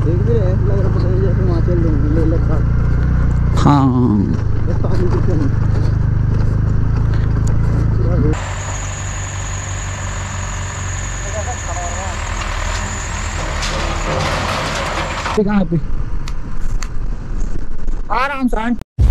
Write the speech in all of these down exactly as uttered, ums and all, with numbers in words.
देख भी रहे लग रहा है जैसे हिमाचल ले लद्दाख। हाँ कहाँ पे आराम से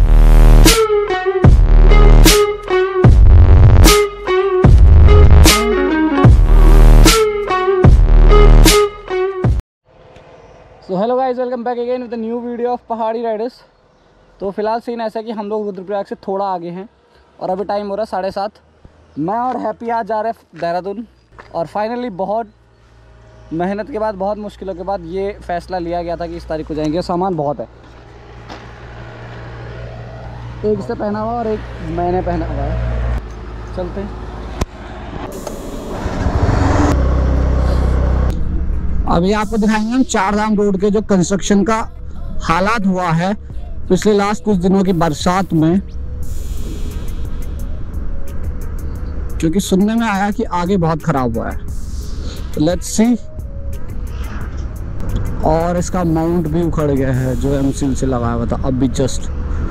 so hello guys, welcome back again with new video of Pahadi riders. तो फिलहाल सीन ऐसा है कि हम लोग रुद्रप्रयाग से थोड़ा आगे हैं और अभी टाइम हो रहा है साढ़े सात। मैं और हैप्पी आज जा रहे हैं देहरादून और फाइनली बहुत मेहनत के बाद, बहुत मुश्किलों के बाद ये फैसला लिया गया था कि इस तारीख को जाएंगे। सामान बहुत है, एक से पहना हुआ और एक मैंने पहना हुआ है। चलते हैं। अभी आपको दिखाएंगे हम चार धाम रोड के जो कंस्ट्रक्शन का हालात हुआ है पिछले लास्ट कुछ दिनों की बरसात में, क्योंकि सुनने में आया कि आगे बहुत खराब हुआ है। तो लेट्स सी। और इसका माउंट भी उखड़ गया है जो एमसील से लगाया हुआ था अभी जस्ट।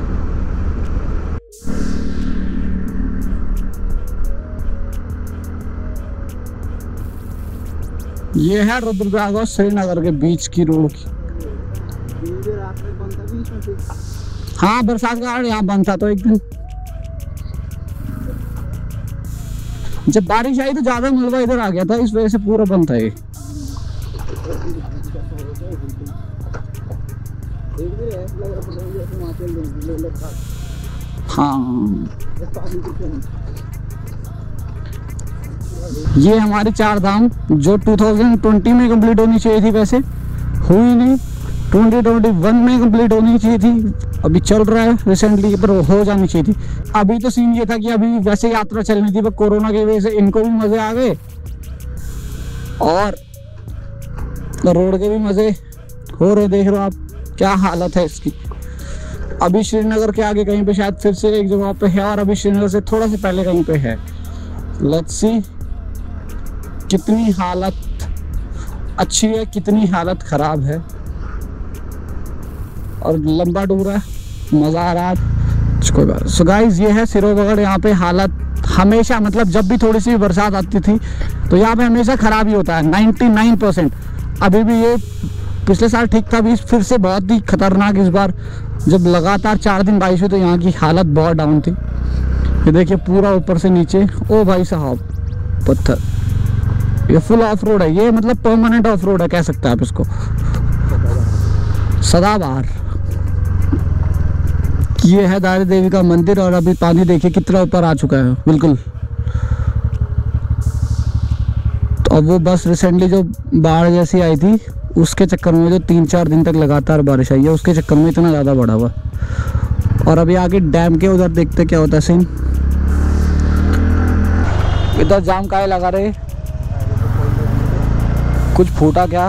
ये है रुद्रप्रयाग और श्रीनगर के बीच की रोड की। हाँ, बरसात का कारण यहाँ बंद था। तो एक दिन जब बारिश आई तो ज्यादा मलबा इधर आ गया था, इस वजह से पूरा बंद था ये। हाँ, ये हमारी चार धाम जो दो हज़ार बीस में कंप्लीट होनी चाहिए थी, वैसे हुई नहीं। दो हज़ार इक्कीस में कंप्लीट होनी चाहिए थी, अभी चल रहा है रिसेंटली, पर हो जानी चाहिए थी। अभी तो सीन ये था कि अभी वैसे यात्रा चलनी थी, पर कोरोना की वजह से इनको भी मजे आ गए और रोड के भी मजे हो रहे। देख रहे हो आप क्या हालत है इसकी। अभी श्रीनगर के आगे कहीं पे शायद फिर से एक जगह पे है और अभी श्रीनगर से थोड़ा से पहले कहीं पे है। लेट्स सी कितनी हालत अच्छी है, कितनी हालत खराब है। और लंबा टूर है, मजा आ रहा है। सो गाइस, ये है सिरोगढ़। यहाँ पे हालत हमेशा, मतलब जब भी थोड़ी सी बरसात आती थी तो यहाँ पे हमेशा खराब ही होता है, निन्यानवे परसेंट। अभी भी ये पिछले साल ठीक था, अभी फिर से बहुत ही खतरनाक इस बार जब लगातार चार दिन बारिश हुई तो यहाँ की हालत बहुत डाउन थी। ये देखिए पूरा ऊपर से नीचे, ओ भाई साहब पत्थर। ये फुल ऑफ रोड है, ये मतलब परमानेंट ऑफ रोड है कह सकते हैं आप इसको, सदाबहार। ये है दारी देवी का मंदिर और अभी पानी देखिए कितना ऊपर आ चुका है बिल्कुल। तो अब वो बस रिसेंटली जो बाढ़ जैसी आई थी उसके चक्कर में, जो तीन चार दिन तक लगातार बारिश आई है, उसके चक्कर में इतना ज़्यादा बढ़ा हुआ। और अभी आगे डैम के उधर देखते क्या होता है सीन। इधर जाम काहे लगा रहे, कुछ फूटा क्या?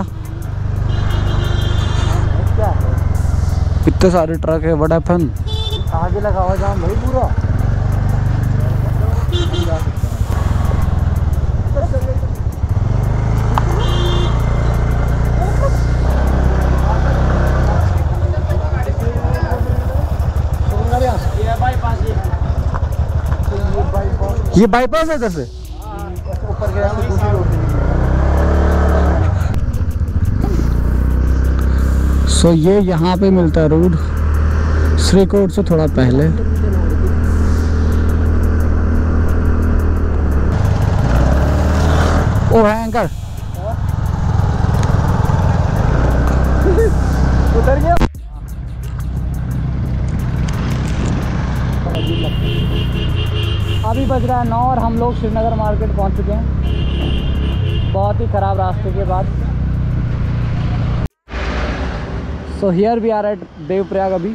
इतने सारे ट्रक है, बड़ा फन आगे लगा हुआ जाम भाई पूरा। ये बाईपास है इधर से ऊपर गया तो दूसरी रोड। सो so, ये यहाँ पे मिलता है रोड श्रीकोट से थोड़ा पहले। ओ है एंकर उतर गया। अभी बज रहा है नौ और हम लोग श्रीनगर मार्केट पहुंच चुके हैं बहुत ही ख़राब रास्ते के बाद। So here we are at Devprayag. अभी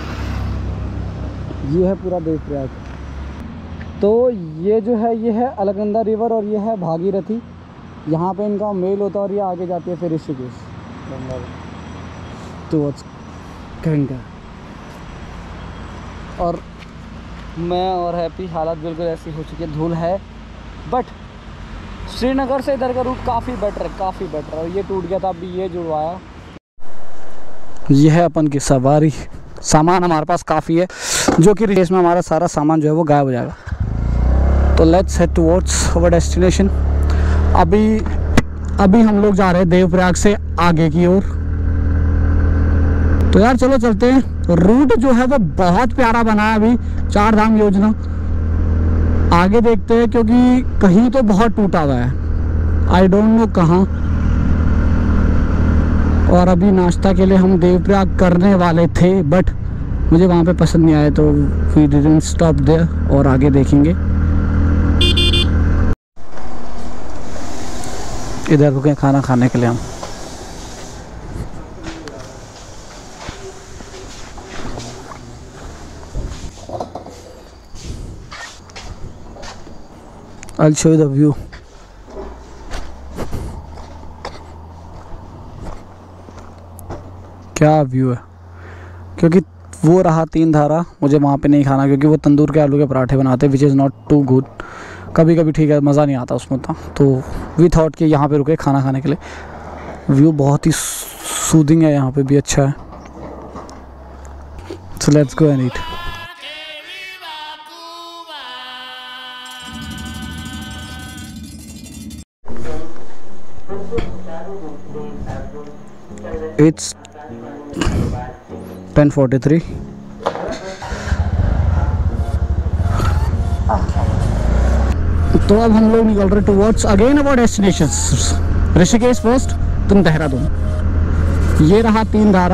ये है पूरा देवप्रयाग। तो ये जो है ये है अलकनंदा रिवर और ये है भागीरथी। यहाँ पे इनका मेल होता है और ये आगे जाती है फिर ऋषिकेश तो गंगा। और मैं और हैप्पी हालत बिल्कुल ऐसी हो चुकी है, धूल है। बट श्रीनगर से इधर का रूट काफ़ी बेटर है, काफ़ी बेटर है। और ये टूट गया था, अभी ये जुड़वाया। ये है अपन की सवारी। सामान हमारे पास काफ़ी है, जो कि रेस में हमारा सारा सामान जो है वो गायब हो जाएगा। तो let's head towards our destination. अभी अभी हम लोग जा रहे हैं देवप्रयाग से आगे की ओर। तो यार चलो चलते हैं। रूट जो है वो बहुत प्यारा बना है अभी, चार धाम योजना। आगे देखते हैं, क्योंकि कहीं तो बहुत टूटा हुआ है, आई डोंट नो कहाँ। और अभी नाश्ता के लिए हम देवप्रयाग करने वाले थे, बट मुझे वहाँ पे पसंद नहीं आया, तो वी डिडंट स्टॉप देयर और आगे देखेंगे। इधर रुके खाना खाने के लिए हम। I'll show you the view. क्या व्यू है, क्योंकि वो रहा तीन धारा, मुझे वहाँ पे नहीं खाना, क्योंकि वो तंदूर के आलू के पराठे बनाते, which is not too good. कभी कभी ठीक है, मज़ा नहीं आता उसमें था। तो वी थॉट कि यहाँ पे रुके खाना खाने के लिए। व्यू बहुत ही सूदिंग है, यहाँ पे भी अच्छा है। So let's go and eat. It's ten forty-three. तो अब हम लोग निकल रहे towards again our destinations. Rishikesh first, तुम देहरादून। ये रहा तीन धारा,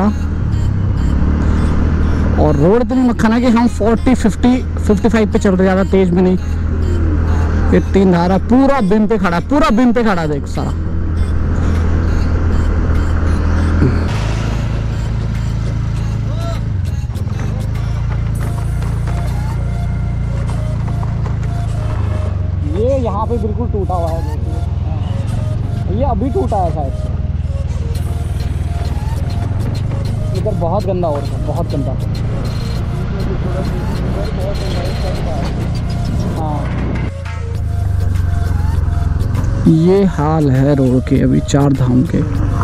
और रोड इतनी मक्खन है कि हम चालीस, पचास, पचपन पे चल रहे, ज़्यादा तेज में नहीं। ये तीन धारा पूरा बिम पे खड़ा, पूरा बिम पे खड़ा, देख सारा। ये यहाँ पे बिल्कुल टूटा हुआ है, देखिए। ये अभी टूटा है शायद से। इधर बहुत गंदा हो रहा है, बहुत गंदा। हाँ, ये हाल है रोड के अभी चार धाम के।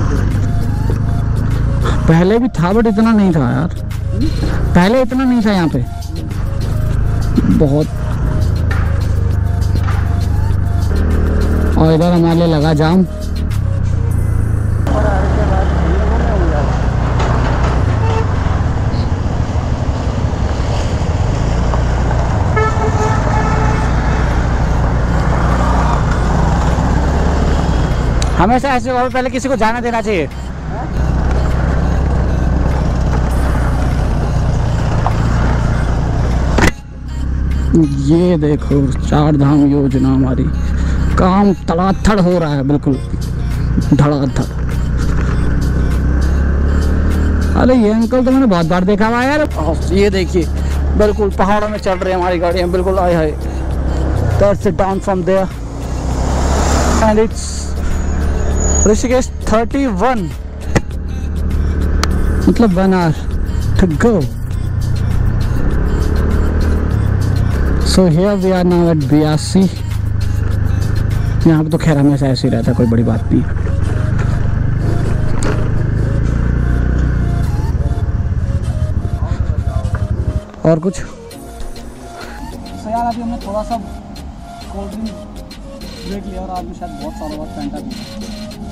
पहले भी था, बट इतना नहीं था यार, पहले इतना नहीं था यहाँ पे, बहुत। और इधर हमारे लगा जाम। हमेशा ऐसे और पहले किसी को जाना देना चाहिए। ये देखो चार धाम योजना हमारी, काम तड़ाथड़ हो रहा है, बिल्कुल धड़ाधड़। अरे ये अंकल तो मैंने बहुत बार देखा हुआ यार। ये देखिए बिल्कुल पहाड़ों में चल रही है हमारी गाड़ियाँ, बिल्कुल। आए hi, that's it down from there and it's Rishikesh thirty one, मतलब one hour to go. So here we are now at Byasi. यहाँ पे तो खैर हमेशा ऐसे ही रहता है, कोई बड़ी बात नहीं। और कुछ so यार अभी हमने थोड़ा सा कोल्ड ड्रिंक ब्रेक लिया, और आज में शायद बहुत सालों बाद फैंटा पी।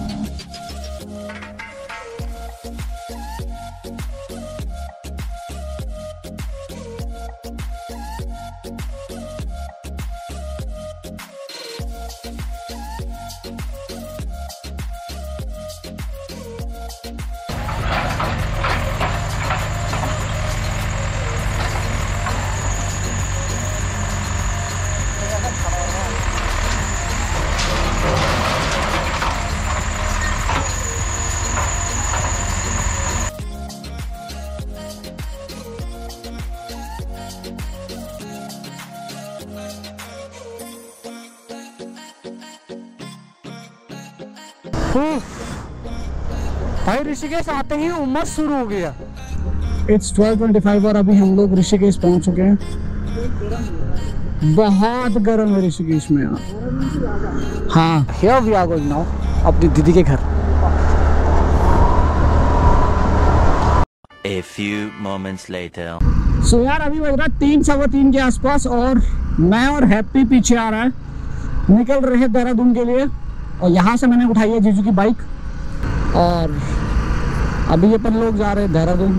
भाई ऋषिकेश आते ही उमस शुरू हो गया। इट्स ट्वेल्व ट्वेंटी फाइव और अभी हम लोग ऋषिकेश पहुंच चुके हैं। बहुत गर्म है ऋषिकेश में यार। हाँ, here we are going now अपनी दीदी के घर। A few moments later. So so यार अभी बज रहा है तीन सवा तीन के आसपास और मैं और हैप्पी पीछे आ रहा है, निकल रहे हैं देहरादून के लिए। और यहाँ से मैंने उठाई है जीजू की बाइक और अभी अपन लोग जा रहे हैं Dehradun.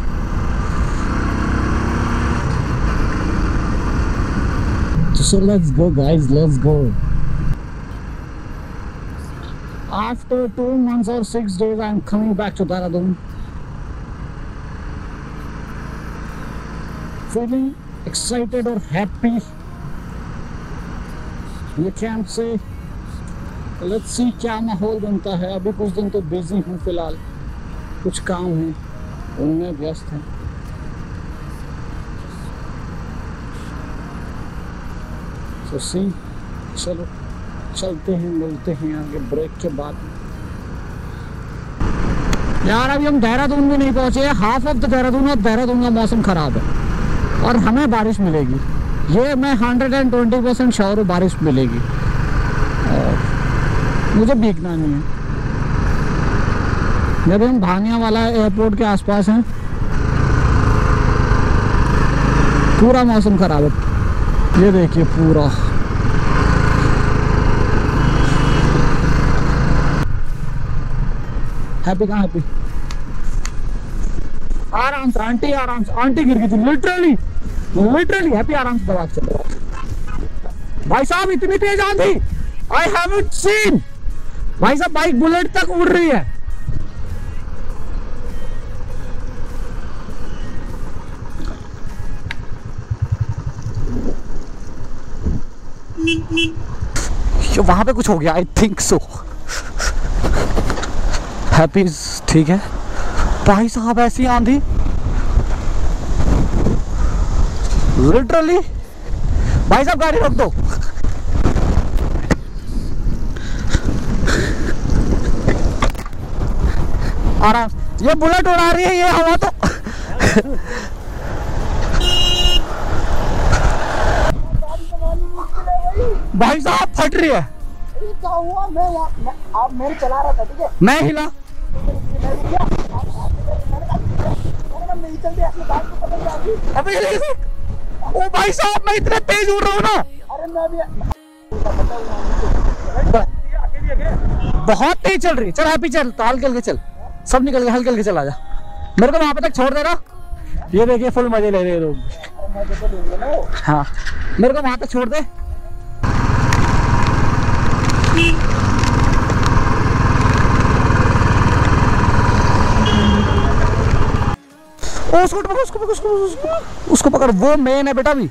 So let's go guys, let's go. After two months or six days I am coming back to Dehradun. Feeling excited or happy, you can say. Let's see क्या माहौल बनता है। अभी कुछ दिन तो बिजी हूँ, फिलहाल कुछ काम है उनमें व्यस्त है। तो सी चलो चलते हैं, मिलते हैं आगे ब्रेक के बाद। यार अभी हम देहरादून भी नहीं पहुंचे, हाफ ऑफ द देहरादून और देहरादून का मौसम खराब है और हमें बारिश मिलेगी, ये मैं hundred and twenty percent sure हूँ बारिश मिलेगी और मुझे भीगना नहीं है। जब हम भानिया वाला एयरपोर्ट के आसपास हैं, पूरा मौसम खराब है, ये देखिए पूरा। हैप्पी कहाँ हैप्पी? आराम से आंटी, आराम से। आंटी गिर गई थी लिटरली, लिटरली। हैप्पी आराम से दबा चल। भाई साहब इतनी तेज आंधी आई हैवंट सीन। भाई साहब बाइक बुलेट तक उड़ रही है। वहां पे कुछ हो गया, आई थिंक सो। हैप्पी ठीक है। भाई साहब ऐसी आंधी लिटरली। भाई साहब गाड़ी रोक दो। आराम, ये बुलेट उड़ा रही है ये हवा तो। भाई साहब फट रही है। क्या हुआ? मैं, मैं आप मैं चला रहा था, ठीक है, मैं हिला। अबे ओ भाई साहब मैं इतना तेज उड़ रहा हूँ ना। अरे मैं भी बहुत तेज चल रही। चल हैप्पी चल, तो हल्के हल्के चल, सब निकल गए, हल्के हल्के चला जा। मेरे को वहां पे तक छोड़ दे रहा। ये देखिए फुल मजे ले रहे लोग। हाँ मेरे को वहां तक छोड़ दे। ओ उसको पकड़, उसको पकड़, उसको उसको उसको पकड़। वो मेन है बेटा भी।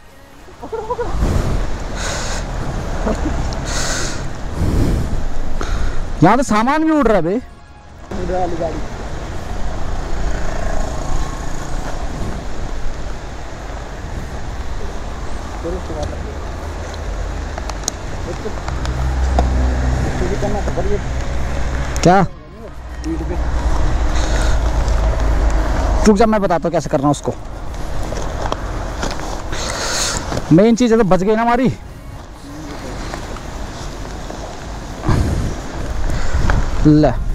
यहाँ तो सामान भी उड़ रहा है बे। गाड़ी क्या रुक जा, मैं बताता हूँ कैसे करना है उसको। मेन चीज है तो बच गई ना हमारी। ले